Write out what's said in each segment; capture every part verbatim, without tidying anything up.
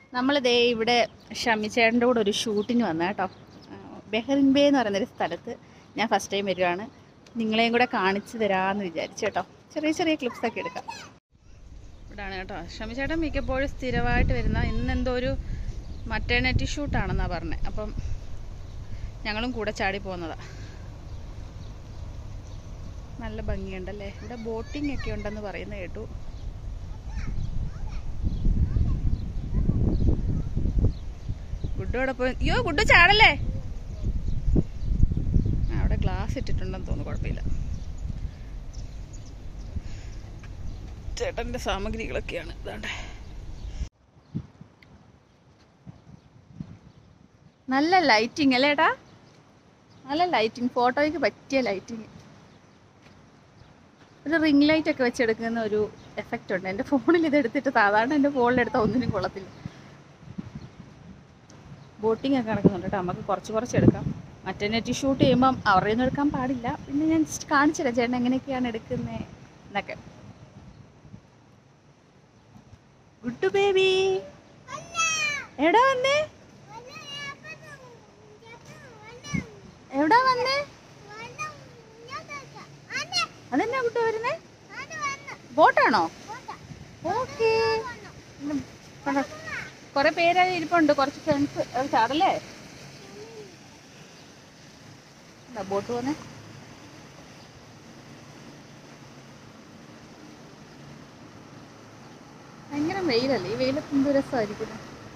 നമ്മളിതേ ഇവിടെ ഷമിച്ചേട്ടൻ്റെ കൂടെ ഒരു ഷൂട്ടിന് വന്ന കേട്ടോ. ബഹ്റിൻ ബേ എന്ന് പറയുന്നൊരു സ്ഥലത്ത് ഞാൻ ഫസ്റ്റ് ടൈം വരികയാണ്. നിങ്ങളെയും കൂടെ കാണിച്ചു തരാമെന്ന് വിചാരിച്ചു കേട്ടോ. ചെറിയ ചെറിയ ക്ലിപ്സൊക്കെ എടുക്കാം. ഇവിടാണ് കേട്ടോ ഷമിച്ചേട്ടൻ മിക്കപ്പോഴും സ്ഥിരമായിട്ട് വരുന്ന. ഇന്നെന്തോ ഒരു മറ്റേണിറ്റി ഷൂട്ടാണെന്നാണ് പറഞ്ഞത്. അപ്പം ഞങ്ങളും കൂടെ ചാടി പോകുന്നതാണ്. നല്ല ഭംഗിയുണ്ടല്ലേ. ഇവിടെ ബോട്ടിംഗ് ഒക്കെ ഉണ്ടെന്ന് പറയുന്നത് കേട്ടു. ഗുഡോടെ പോയി. അയ്യോ ഗുഡു ചാടല്ലേ. അവിടെ ഗ്ലാസ് ഇട്ടിട്ടുണ്ടെന്ന് തോന്നുന്നു. കുഴപ്പമില്ല. ചേട്ടൻ്റെ സാമഗ്രികളൊക്കെയാണ് ഇതാണ്ട്. നല്ല ലൈറ്റിങ് അല്ലേ ഏട്ടാ. നല്ല ലൈറ്റിങ്. ഫോട്ടോയ്ക്ക് പറ്റിയ ലൈറ്റിങ്. ഒരു റിംഗ് ലൈറ്റ് ഒക്കെ വെച്ചെടുക്കുന്ന ഒരു എഫക്റ്റ് ഉണ്ട്. എൻ്റെ ഫോണിൽ ഇത് എടുത്തിട്ട് സാധാരണ എൻ്റെ ഫോണിലെടുത്താൽ ഒന്നിനും കൊള്ളത്തില്ല. ബോട്ടിംഗ് ഒക്കെ നടക്കുന്നുണ്ട് കേട്ടോ. നമുക്ക് കുറച്ച് കുറച്ച് എടുക്കാം. മറ്റേനെറ്റി ഷൂട്ട് ചെയ്യുമ്പം അവരുടെ ഒന്നും എടുക്കാൻ പാടില്ല. പിന്നെ ഞാൻ ജസ്റ്റ് കാണിച്ചു തരാം ചേട്ടൻ എങ്ങനെയൊക്കെയാണ് എടുക്കുന്നത് എന്നൊക്കെ. ഗുഡ് ബേബി എവിടാ വന്നേ? എവിടാ വന്നേ? അതെന്നാ കുട്ടി വരുന്നേ? ബോട്ടാണോ? ഓക്കേ. കുറെ പേരായി ഇരിപ്പുണ്ട്. കുറച്ച് ഫ്രണ്ട്സ്. ചാടല്ലേ? ബോട്ട് പോന്നെ. ഭയങ്കര വെയിലല്ലേ. ഈ വെയിലത്ത് എന്ത് രസമായിരിക്കും.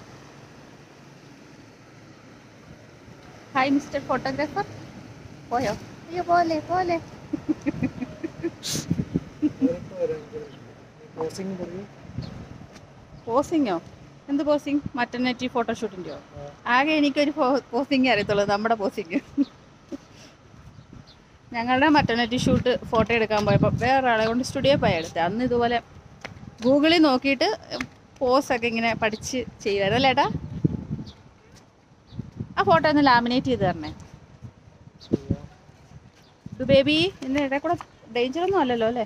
Hi mister photographer. പോയോ? അയ്യോ പോലെ പോലെ. പോസിങ്ങോ? എന്ത് പോസിങ്? മറ്റർനിറ്റി ഫോട്ടോഷൂട്ടിൻ്റെയോ? ആകെ എനിക്കൊരു പോസിങ് അറിയത്തുള്ളൂ, നമ്മുടെ പോസിങ്. ഞങ്ങളുടെ മറ്റർനിറ്റി ഷൂട്ട് ഫോട്ടോ എടുക്കാൻ പോയപ്പോൾ വേറൊരാളെ കൊണ്ട് സ്റ്റുഡിയോ പോയി എടുത്തത്. അന്ന് ഇതുപോലെ ഗൂഗിളിൽ നോക്കിയിട്ട് പോസൊക്കെ ഇങ്ങനെ പഠിച്ച് ചെയ്യുമായിരുന്നു അല്ലേട്ടാ. ആ ഫോട്ടോ ഒന്ന് ലാമിനേറ്റ് ചെയ്ത് തരണേ. ബേബി ഇന്ന് ഇടയിൽ കൂടെ ഡേഞ്ചറൊന്നും അല്ലല്ലോ അല്ലേ?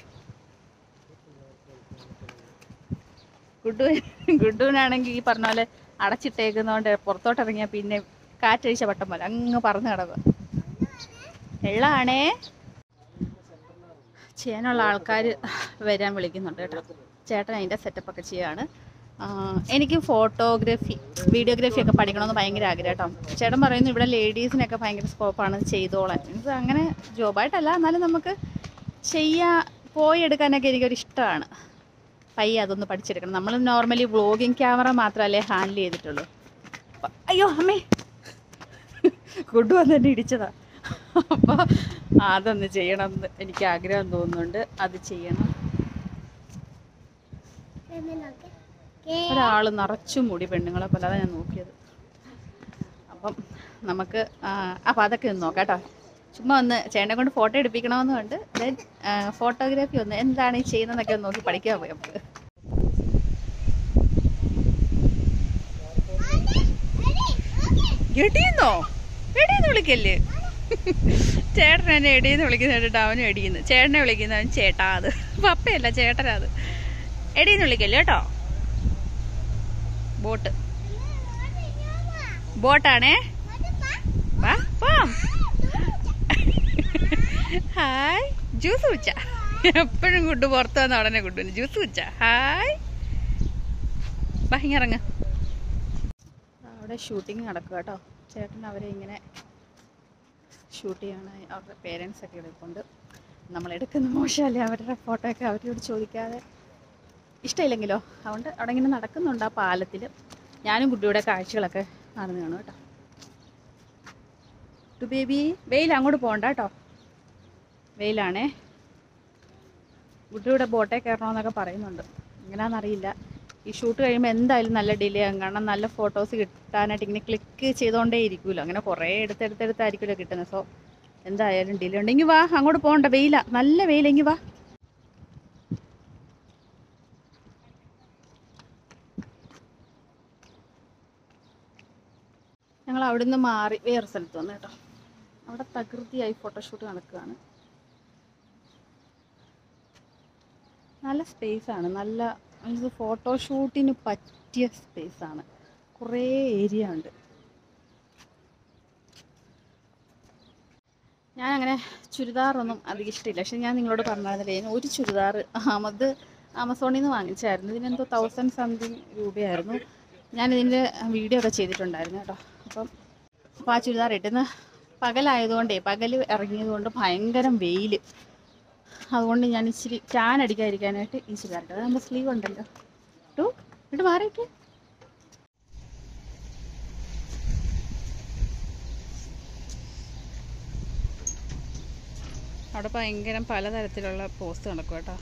ഗുഡു ഗുഡുവിനാണെങ്കിൽ ഈ പറഞ്ഞ പോലെ അടച്ചിട്ടേക്കുന്നതുകൊണ്ട് പുറത്തോട്ട് ഇറങ്ങിയാൽ പിന്നെ കാറ്റഴിച്ച പട്ടം പോലെ അങ്ങ് പറന്ന് കിടക്കുക. വെള്ളമാണേ. ചെയ്യാനുള്ള ആൾക്കാർ വരാൻ വിളിക്കുന്നുണ്ട് കേട്ടോ. ചേട്ടൻ അതിൻ്റെ സെറ്റപ്പൊക്കെ ചെയ്യാണ്. എനിക്ക് ഫോട്ടോഗ്രാഫി വീഡിയോഗ്രാഫി ഒക്കെ പഠിക്കണമെന്ന് ഭയങ്കര ആഗ്രഹം കേട്ടോ. ചേട്ടൻ പറയുന്നു ഇവിടെ ലേഡീസിനൊക്കെ ഭയങ്കര സ്കോപ്പാണ് ചെയ്തോളാൻ. ഇത് അങ്ങനെ ജോബായിട്ടല്ല, എന്നാലും നമുക്ക് ചെയ്യാ പോയി എടുക്കാനൊക്കെ എനിക്കൊരു ഇഷ്ടമാണ്. പയ്യെ അതൊന്ന് പഠിച്ചെടുക്കണം. നമ്മൾ നോർമലി വ്ളോഗിങ് ക്യാമറ മാത്രമല്ലേ ഹാൻഡിൽ ചെയ്തിട്ടുള്ളൂ. അയ്യോ അമ്മേ ഗുഡ് വന്നിട്ട് ഇടിച്ചതാ. അപ്പോൾ അതൊന്ന് ചെയ്യണം എന്ന് എനിക്ക് ആഗ്രഹം തോന്നുന്നുണ്ട്. അത് ചെയ്യണം. ഒരാൾ നിറച്ചു മുടി, പെണ്ണുങ്ങളെ പോലെ. അതാണ് ഞാൻ നോക്കിയത്. അപ്പം നമുക്ക് അപ്പം അതൊക്കെ ഒന്ന് നോക്കാം കേട്ടോ. ചുമ്മാ ഒന്ന് ചേട്ടനെ കൊണ്ട് ഫോട്ടോ എടുപ്പിക്കണമെന്നുണ്ട്. ദെൻ ഫോട്ടോഗ്രാഫി ഒന്ന് എന്താണ് ഈ ചെയ്യുന്നതെന്നൊക്കെ ഒന്ന് നോക്കി പഠിക്കാൻ പോയി നമുക്ക്. എടിയെന്നോ? എടിയെന്ന് വിളിക്കല്ലേ. ചേട്ടൻ എന്നെ എടിയെന്ന് വിളിക്കുന്ന കേട്ടിട്ട് അവനും എടിയെന്ന്. ചേട്ടനെ വിളിക്കുന്നവൻ ചേട്ടാ. അത് പപ്പയല്ല ചേട്ടനാ. അത് എടിയെന്ന് വിളിക്കല്ലേ കേട്ടോ. ബോട്ട് ബോട്ടാണേ. വാ പോം. ഹായ് ജ്യൂസ് കുടിച്ച. എപ്പോഴും ഗുഡ് പുറത്ത് വന്ന ഉടനെ ഗുഡുവിന് ജ്യൂസ് കുടിച്ച. ഹായ് വാ ഇറങ്ങ. അവിടെ ഷൂട്ടിങ് നടക്കുക കേട്ടോ. ചേട്ടൻ അവരെ ഇങ്ങനെ ഷൂട്ട് ചെയ്യാണ്. അവരുടെ പേരൻസ് ഒക്കെ എടുക്കൊണ്ട് നമ്മളെടുക്കുന്ന മോശമല്ലേ. അവരുടെ ഫോട്ടോ ഒക്കെ അവരോട് ചോദിക്കാതെ ഇഷ്ടമില്ലെങ്കിലോ. അതുകൊണ്ട് അവിടെ ഇങ്ങനെ നടക്കുന്നുണ്ട് ആ പാലത്തിൽ. ഞാനും കുട്ടിയുടെ കാഴ്ചകളൊക്കെ നടന്നു കാണും കേട്ടോ. ടു ബേബി വെയിൽ അങ്ങോട്ട് പോകണ്ട കേട്ടോ. വെയിലാണേ. കുട്ടിയുടെ ബോട്ടേ കയറണമെന്നൊക്കെ പറയുന്നുണ്ട്. എങ്ങനെയാണെന്നറിയില്ല. ഈ ഷൂട്ട് കഴിയുമ്പോൾ എന്തായാലും നല്ല ഡിലേ ആകും. കാരണം നല്ല ഫോട്ടോസ് കിട്ടാനായിട്ട് ഇങ്ങനെ ക്ലിക്ക് ചെയ്തുകൊണ്ടേ ഇരിക്കുമല്ലോ. അങ്ങനെ കുറേ എടുത്തെടുത്തെടുത്തായിരിക്കുമല്ലോ കിട്ടുന്നത്. സോ എന്തായാലും ഡിലേ ഉണ്ടെങ്കിൽ വാ, അങ്ങോട്ട് പോകണ്ട. വെയിലാ, നല്ല വെയിലെങ്കിൽ വാ. ഞങ്ങൾ അവിടുന്ന് മാറി വേറെ സ്ഥലത്ത് വന്നു കേട്ടോ. അവിടെ തകൃതിയായി ഫോട്ടോഷൂട്ട് നടക്കുകയാണ്. നല്ല സ്പേസാണ്. നല്ല ഇത് ഫോട്ടോഷൂട്ടിന് പറ്റിയ സ്പേസാണ്. കുറേ ഏരിയ ഉണ്ട്. ഞാൻ അങ്ങനെ ചുരിദാറൊന്നും അധികം ഇഷ്ടമില്ല. പക്ഷെ ഞാൻ നിങ്ങളോട് പറഞ്ഞാലേ ഒരു ചുരിദാർ അത് ആമസോണിൽ നിന്ന് വാങ്ങിച്ചായിരുന്നു. ഇതിനെന്തോ തൗസൻഡ് സംതിങ് രൂപയായിരുന്നു. ഞാനിതിൻ്റെ വീഡിയോ ഒക്കെ ചെയ്തിട്ടുണ്ടായിരുന്നു കേട്ടോ. അപ്പം അപ്പോൾ ആ ചുരിദാർ ഇട്ടുന്ന പകലായതുകൊണ്ടേ, പകൽ ഇറങ്ങിയതുകൊണ്ട് ഭയങ്കരം വെയിൽ. അതുകൊണ്ട് ഞാൻ ഇച്ചിരി ടാൻ അടിക്കാതിരിക്കാനായിട്ട് ഈ ചുരിദാർ ഇട്ടത്. അതാകുമ്പോൾ സ്ലീവ് ഉണ്ടല്ലോ. ടു ഇട്ട് മാറിയിട്ട് അവിടെ ഭയങ്കര പലതരത്തിലുള്ള പോസ്റ്റ് നടക്കും കേട്ടോ.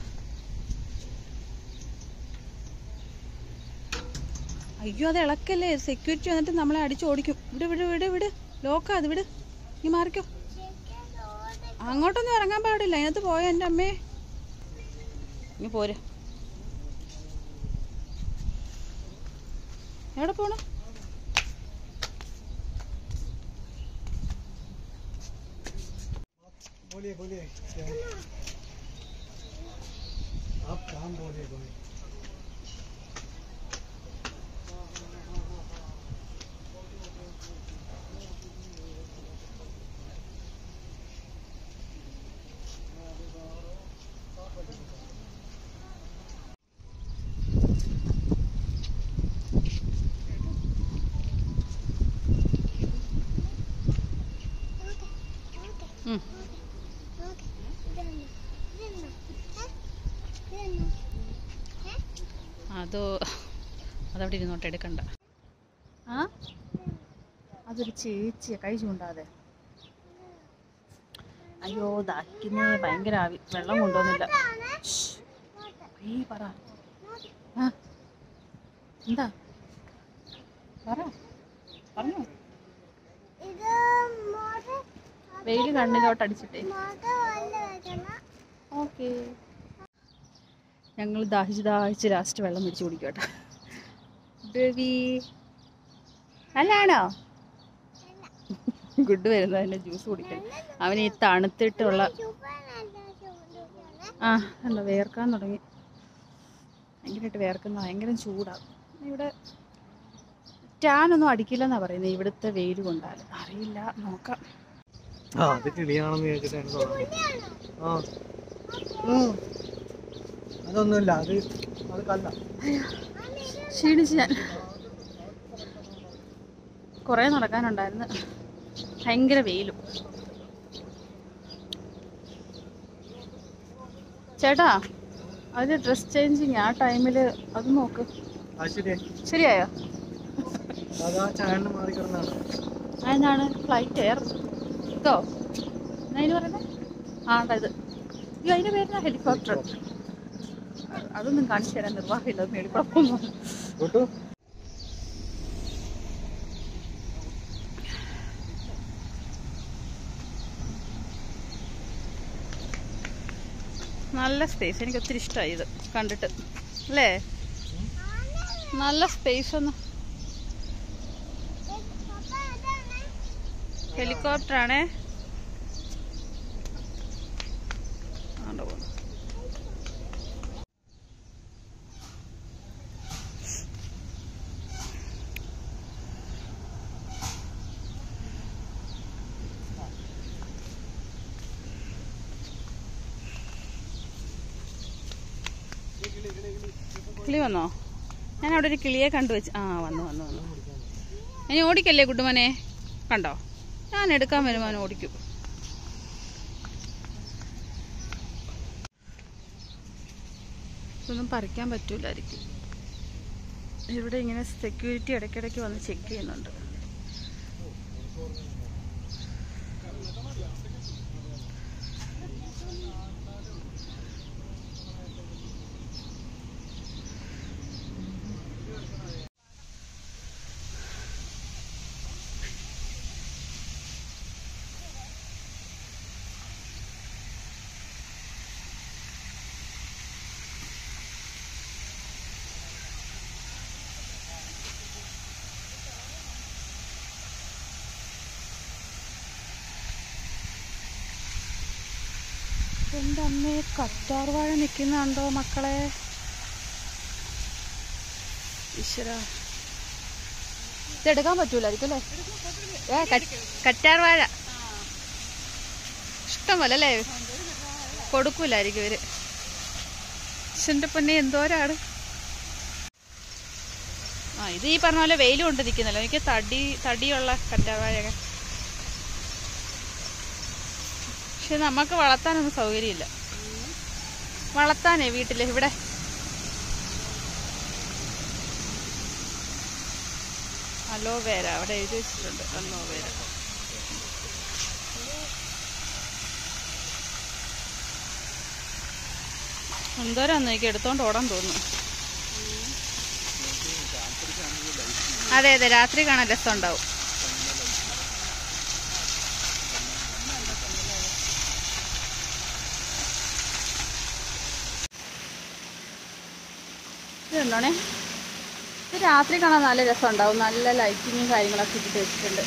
അയ്യോ അത് ഇളക്കല്ലേ, സെക്യൂരിറ്റി വന്നിട്ട് നമ്മളെ അടിച്ച് ഓടിക്കും. വിട് വിട് വിട് വിട് ലോക്കാ അത്, വിട്. നീ മാറിക്കോ. അങ്ങോട്ടൊന്നും ഇറങ്ങാൻ പാടില്ല, അതിനകത്ത് പോയ എൻ്റെ അമ്മേ. നീ പോര്. എവിടെ പോണു? बोलिए बोलिए आप काम बोलिए बोलिए അതോ അതവിടെ ഇരുന്നോട്ട്, എടുക്കണ്ട. ആ അതൊരു ചേച്ചിയെ കൈ ചൂണ്ടാതെ. അയ്യോ ദാഹിക്കുന്നേ, ഭയങ്കര ആവി. വെള്ളം കൊണ്ടുവന്നില്ല. ഈ പറ. ആ എന്താ പറ, പറഞ്ഞോ. വെയിൽ കണ്ണിലോട്ട് അടിച്ചിട്ടേ. ഓക്കെ. ഞങ്ങൾ ദാഹിച്ച് ദാഹിച്ച് ലാസ്റ്റ് വെള്ളം പിടിച്ച് കുടിക്കട്ടെ. ബേബി അല്ലാണോ? ഗുഡ് വരുന്നത് തന്നെ ജ്യൂസ് കുടിക്കണം. അവന് ഈ തണുത്തിട്ടുള്ള ആ അല്ല വേർക്കാൻ തുടങ്ങി. ഭയങ്കരമായിട്ട് വേർക്കുന്ന, ഭയങ്കര ചൂടാകും. ഇവിടെ ടാനൊന്നും അടിക്കില്ലെന്നാണ് പറയുന്നത് ഇവിടുത്തെ വെയിൽ കൊണ്ടാൽ. അറിയില്ല, നോക്കാം. ആ അത് കിളിയാണെന്ന് ചോദിച്ചിട്ടാണ്. ആ അതൊന്നുമില്ല, അത് അത് കല്ല. ക്ഷീണിച്ച് ഞാൻ. കുറേ നടക്കാനുണ്ടായിരുന്നു, ഭയങ്കര വെയിലും. ചേട്ടാ അത് ഡ്രസ് ചേഞ്ചിങ് ആ ടൈമിൽ അത് നോക്ക്. ശരിയായോ? അതെന്താണ് ഫ്ലൈറ്റ് എയർ ഇതോ എന്നതിന് പറയുന്നത്? ആ ഇത് അയ്യോ അതിൻ്റെ പേരുന്ന ഹെലികോപ്റ്റർ. അതൊന്നും കാണിച്ചു തരാൻ നിർവാഹമില്ല, അത് മേടിക്കുഴപ്പമൊന്നും. നല്ല സ്പേസ്, എനിക്ക് ഒത്തിരി ഇഷ്ടമായി ഇത് കണ്ടിട്ട് അല്ലേ? നല്ല സ്പേസ്. ഒന്ന് ഹെലികോപ്റ്റർ ആണേ. കിളി വന്നോ? ഞാൻ അവിടെ ഒരു കിളിയെ കണ്ടുവച്ച്. ആ വന്നു വന്നു വന്നു. ഇനി ഓടിക്കല്ലേ കുട്ടുമനെ? കണ്ടോ, ഞാൻ എടുക്കാൻ വരുമ്പോൾ അവൻ ഓടിക്കും. ഇതൊന്നും പറിക്കാൻ പറ്റൂലായിരിക്കും. ഇവിടെ ഇങ്ങനെ സെക്യൂരിറ്റി ഇടയ്ക്കിടയ്ക്ക് വന്ന് ചെക്ക് ചെയ്യുന്നുണ്ട്. എൻ്റെ അമ്മയെ കറ്റാർ വാഴ നിൽക്കുന്നുണ്ടോ മക്കളെ? ഈശ്വര, ഇതെടുക്കാൻ പറ്റൂലായിരിക്കും അല്ലേ? ഏ കറ്റാർ വാഴ ഇഷ്ടം പോലെ അല്ലേ? കൊടുക്കൂലായിരിക്കും ഇവര്. പക്ഷെ പൊന്നെ എന്തോരാണ്. ആ ഇത് ഈ പറഞ്ഞ പോലെ വെയിൽ കൊണ്ട് നിൽക്കുന്നല്ലോ. എനിക്ക് തടി തടിയുള്ള കറ്റാർ വാഴയൊക്കെ. പക്ഷെ നമുക്ക് വളർത്താനൊന്നും സൗകര്യമില്ല. വളർത്താനേ വീട്ടില് ഇവിടെ അലോവേര അവിടെ എഴുതി വെച്ചിട്ടുണ്ട്. അലോവേര എന്തോരാന്ന് എനിക്ക് എടുത്തോണ്ട് ഓടാൻ തോന്നുന്നു. അതെ അതെ രാത്രി കാണാൻ രസം ഉണ്ടാവും. ഇതുണ്ടോണേ, ഇത് രാത്രി കാണാൻ നല്ല രസം ഉണ്ടാവും. നല്ല ലൈറ്റിങ്ങും കാര്യങ്ങളൊക്കെ ഇട്ടിട്ട് വെച്ചിട്ടുണ്ട്.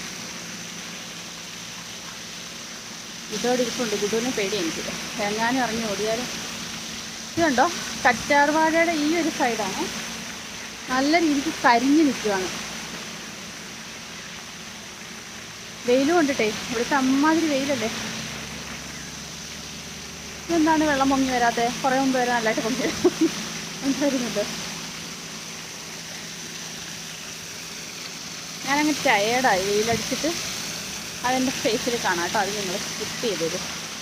ഇതോടെ ഇരിപ്പുണ്ട്. ഗുഡുവിനെ പേടി എനിക്ക്. എങ്ങാനും ഇറങ്ങി ഓടിയാലും. ഇതുണ്ടോ കറ്റാർവാഴയുടെ ഈ ഒരു സൈഡാണ് നല്ല രീതിക്ക് കരിഞ്ഞു നിൽക്കുവാണ്. വെയിൽ കൊണ്ടിട്ടേ ഇവിടുത്തെ അമ്മാതിരി വെയിലല്ലേ. ഇതെന്താണ് വെള്ളം പൊങ്ങി വരാതെ? കുറേ മുമ്പ് വരെ നല്ലതായിട്ട് പൊങ്ങി വരുന്നുണ്ട്. ഞാനങ്ങ് ടയേർഡായി വെയിലടിച്ചിട്ട്. അതെൻ്റെ ഫേസിൽ കാണാം കേട്ടോ. അത് നിങ്ങൾ സ്കിപ്പ് ചെയ്തത്.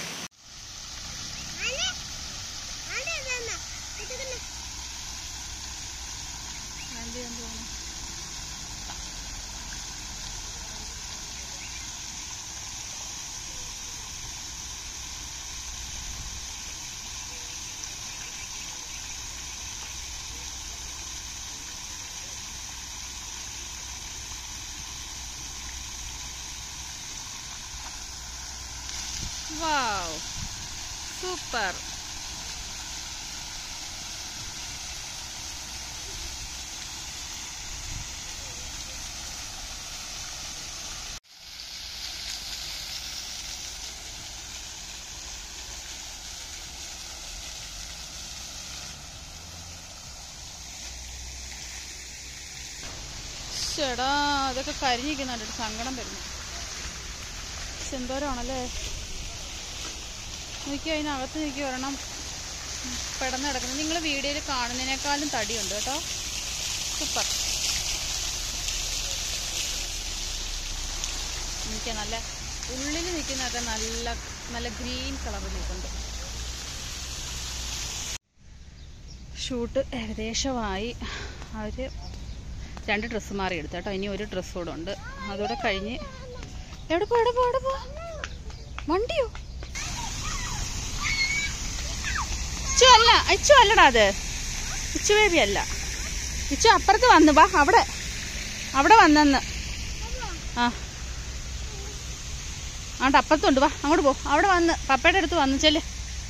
Wow super. ചേടാ അതൊക്കെ കരിഞ്ഞിരിക്കുന്നുണ്ട്. സങ്കടം വരുന്നു. എന്തോരാണല്ലേ. എനിക്ക് അതിനകത്ത് എനിക്ക് ഒരെണ്ണം പെടന്ന് കിടക്കുന്നത്. നിങ്ങൾ വീഡിയോയിൽ കാണുന്നതിനേക്കാളും തടിയുണ്ട് കേട്ടോ. സൂപ്പർ. എനിക്ക് നല്ല ഉള്ളിൽ നിൽക്കുന്നതൊക്കെ നല്ല നല്ല ഗ്രീൻ കളറിൽ നിൽക്കുന്നുണ്ട്. ഷൂട്ട് ഏകദേശമായി. അവർ രണ്ട് ഡ്രസ്സ് മാറി എടുത്തു കേട്ടോ. ഇനി ഒരു ഡ്രസ്സ് കൂടെ ഉണ്ട്. അതുകൂടെ കഴിഞ്ഞ് എവിടെ പോ എവിടെ പോ എവിടെ പോ വണ്ടിയോ? ഇച്ചു അല്ല ഇച്ചു അല്ലടാ അത്. ഇച്ചു ബേബി അല്ല. ഇച്ചു അപ്പുറത്ത് വന്നു. വാ അവിടെ അവിടെ വന്നെന്ന്. ആ ആണ്ട് അപ്പുറത്തുണ്ട്. വാ അങ്ങോട്ട് പോ. അവിടെ വന്ന് പപ്പയുടെ അടുത്ത് വന്നു. ചെല്ല്.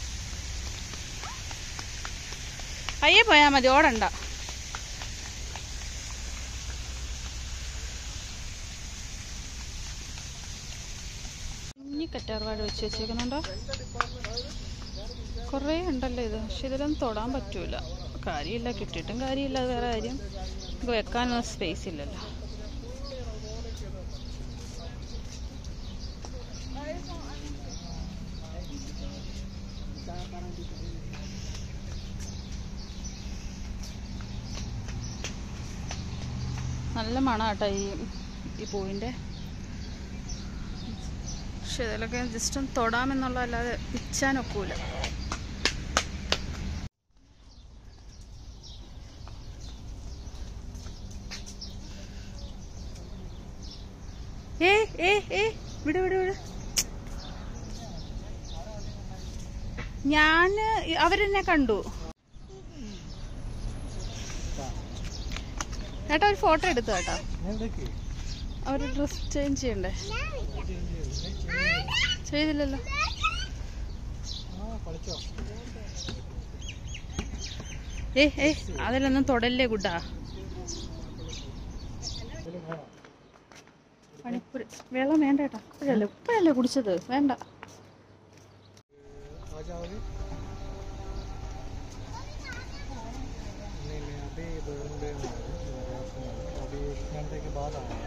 പയ്യെ പോയാൽ മതി, ഓടണ്ട. ഇനി കറ്റാർവാഴ വെച്ച് വെച്ചേക്കുന്നുണ്ടോ? കുറേ ഉണ്ടല്ലോ ഇത്. പക്ഷെ ഇതിലൊന്നും തൊടാൻ പറ്റൂല. കാര്യമില്ല, കിട്ടിയിട്ടും കാര്യമില്ല. അത് വേറെ കാര്യം. നമുക്ക് വെക്കാനൊന്നും സ്പേസ് ഇല്ലല്ലോ. നല്ല മണം കേട്ടോ ഈ ഈ പൂവിൻ്റെ. പക്ഷെ ഇതിലൊക്കെ ജസ്റ്റ് ഒന്ന് തൊടാമെന്നുള്ള അല്ലാതെ പിച്ചാനൊക്കൂല. ഏ ഏ ഏ വിട് വിട് വിട്. ഞാൻ അവരെന്നെ കണ്ടു. ഏട്ടാ ഒരു ഫോട്ടോ എടുത്തു കേട്ടോ. അവർ ഡ്രസ് ചേഞ്ച് ചെയ്യണ്ടേ? ചെയ്തില്ലല്ലോ. ഏ ഏ അതിലൊന്നും തൊടല്ലേ കുട്ടാ. പണിപ്പുര വെള്ളം വേണ്ട കേട്ടോ. ഇപ്പോഴല്ലേ ഇപ്പോഴല്ലേ കുടിച്ചത്. വേണ്ട. घंटे के बाद आए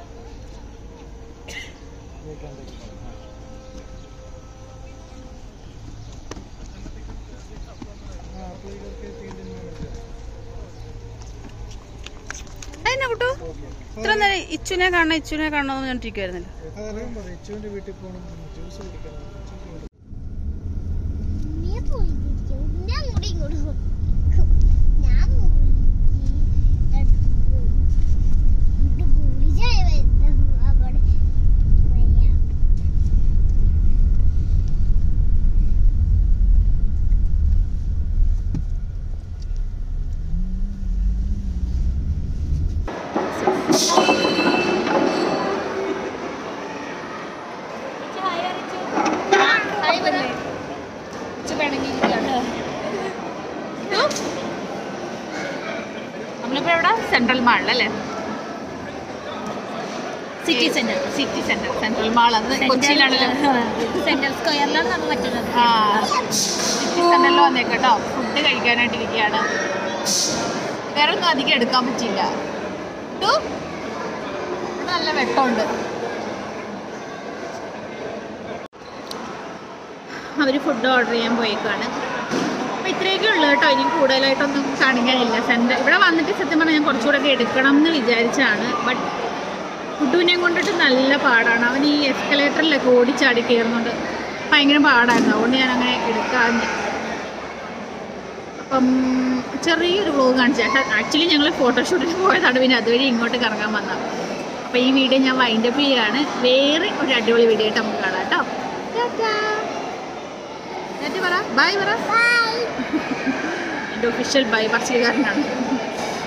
एक घंटे के बाद हाँ अप्लाई करके तीन दिन में मिल जाए അതിനെ കുട്ടു ഇത്ര നേരം ഇച്ചുനെ കാണണം ഇച്ചുനെ കാണണമെന്ന് പറഞ്ഞിരിക്കുവായിരുന്നല്ലോ. ഇച്ചുവിന്റെ വീട്ടിൽ പോകണം ജ്യൂസ് കുടിക്കണം നമ്മളിപ്പോ എവിടെ സെൻട്രൽ മാളിലല്ലേ? City centre city centre central mall അത് കൊച്ചിയിലാണല്ലോ. സെൻട്രൽ സ്ക്വയറിലാണ് നമ്മൾ പറ്റുന്നത്. ആ സിറ്റി സെന്ററിൽ വന്നേക്കട്ടോ ഫുഡ് കഴിക്കാനായിട്ടിരിക്കുകയാണ്. വേറെ ഒന്നും അധികം എടുക്കാൻ പറ്റില്ല. ഇവിടെ നല്ല വെട്ടമുണ്ട്. അവർ ഫുഡ് ഓർഡർ ചെയ്യാൻ പോയേക്കാണ്. അപ്പോൾ ഇത്രയൊക്കെ ഉള്ളു കേട്ടോ. ഇനി കൂടുതലായിട്ടൊന്നും കാണിക്കാനില്ല. സെൻറ്റർ ഇവിടെ വന്നിട്ട് സത്യം പറഞ്ഞാൽ ഞാൻ കുറച്ചുകൂടെ ഒക്കെ എടുക്കണം എന്ന് വിചാരിച്ചാണ്. ബട്ട് ഫുഡുവിനെയും കൊണ്ടിട്ട് നല്ല പാടാണ്. അവൻ ഈ എസ്കലേറ്ററിലൊക്കെ ഓടിച്ചാടി കയറുന്നുണ്ട്. ഭയങ്കര പാടായിരുന്നു. അതുകൊണ്ട് ഞാൻ അങ്ങനെ എടുക്കാഞ്ഞ്. അപ്പം ചെറിയൊരു വ്ലോഗ് കാണിച്ചാൽ ആക്ച്വലി ഞങ്ങൾ ഫോട്ടോഷൂട്ടിന് പോയതാണ്. പിന്നെ അതുവഴി ഇങ്ങോട്ട് കറങ്ങാൻ വന്നത്. അപ്പോൾ ഈ വീഡിയോ ഞാൻ വൈൻഡപ്പ് ചെയ്യുകയാണ്. വേറെ ഒരു അടിപൊളി വീഡിയോ ആയിട്ട് നമുക്ക് കാണാം കേട്ടോ. പറ ബൈ പറ. എൻ്റെ ഒഫീഷ്യൽ ബൈ പറച്ചിലുകാരനാണ്.